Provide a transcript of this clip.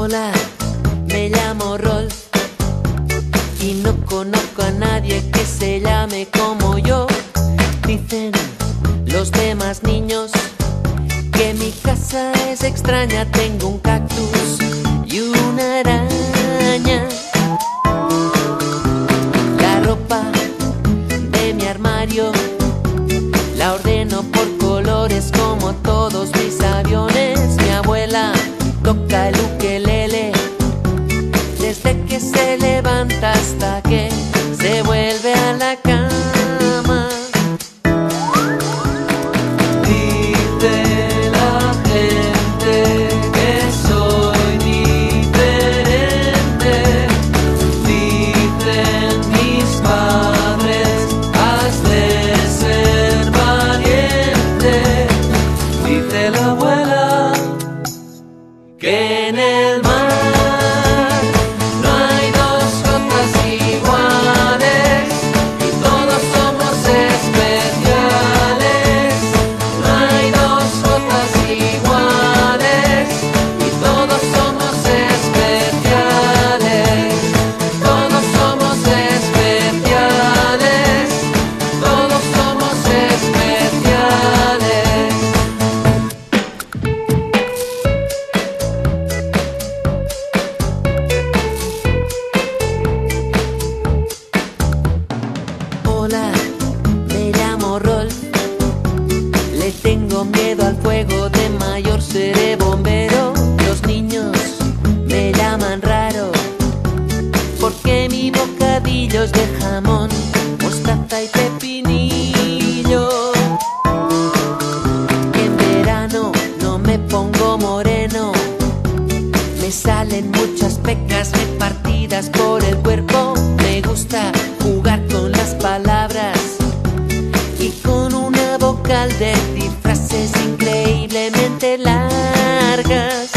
Hola, me llamo Rolf y no conozco a nadie que se llame como yo. Dicen los demás niños que mi casa es extraña. Tengo un cactus y una araña. La ropa de mi armario la ordeno por colores como todos mis aviones. Mi abuela toca el ukelele desde que se levanta hasta que se vuelve a la cama. Dice la gente que soy diferente. Dicen mis padres, has de ser valiente. Dice la abuela que en el mar no hay dos gotas iguales y todos somos especiales. No hay dos gotas iguales y todos somos especiales. Todos somos especiales. Todos somos especiales. Hola, me llamo Rolf. Le tengo miedo al fuego, de mayor seré bombero. Los niños me llaman raro porque mi bocadillo es de jamón, mostaza y pepinillo. En verano no me pongo moreno, me salen muchas pecas repartidas por el cuerpo. Me gusta jugar con las palabras y con una vocal decir frases increíblemente largas.